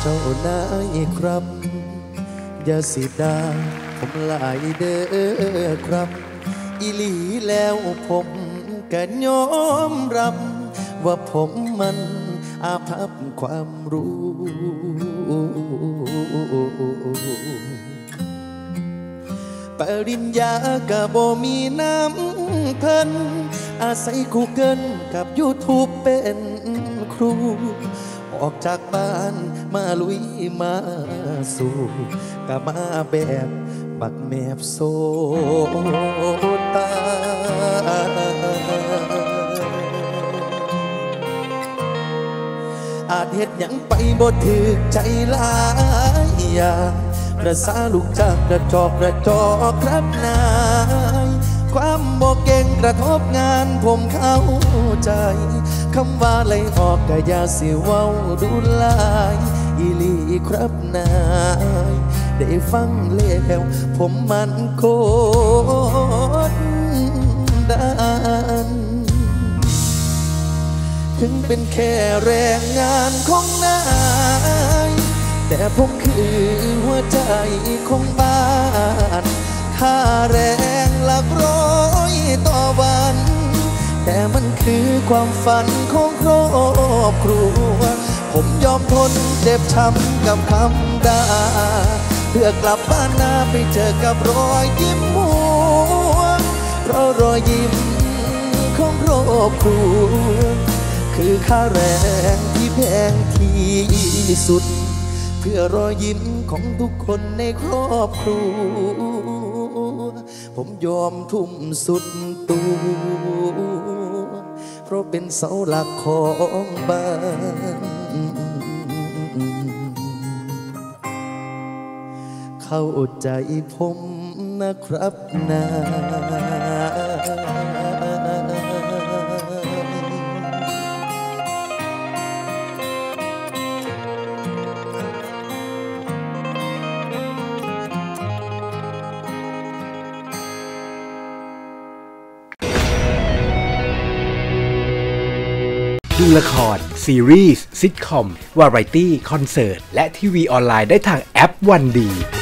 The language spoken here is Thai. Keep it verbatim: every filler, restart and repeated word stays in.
จ้านายครับอย่าสิดาผมหลายเด้อครับอีหลีแล้วผมก็ยอมรับว่าผมมันอาภัพความรู้ปริญญาก็บ่มีน้ำเพิ่นอาศัยกูเกิลกับ ยูทูบ เป็นครูออกจากบ้านมาลุยมาสู่ก็มาแบบบักแมบโซตาอาจเฮ็ดหยังไปบ่ถึกใจหลายอย่างประสาลูกจากกระจอกกระจอกครับนายความบ่เก่งกระทบงานผมเข้าใจคำว่าไล่ออกก็อย่าสิเว้าดูลายอีหลีครับนายได้ฟังแล้วผมมันโคตรดันถึงเป็นแค่แรงงานของนายแต่ผมคือหัวใจของบ้านค่าแรงหลักร้อยต่อวันแต่มันคือความฝันของครอบครัวผมยอมทนเจ็บช้ำกับคำด่าเพื่อกลับบ้านนาไปเจอกับรอยยิ้มมัวเพราะรอยยิ้มของครอบครัวคือค่าแรงที่แพงที่สุดเพื่อรอยยิ้มของทุกคนในครอบครัวผมยอมทุ่มสุดตัวเพราะเป็นเสาหลักของบ้านเข้าใจผมนะครับนาดูละครซีรีส์ซิทคอมวาไรตี้คอนเสิร์ตและทีวีออนไลน์ได้ทางแอปวันดี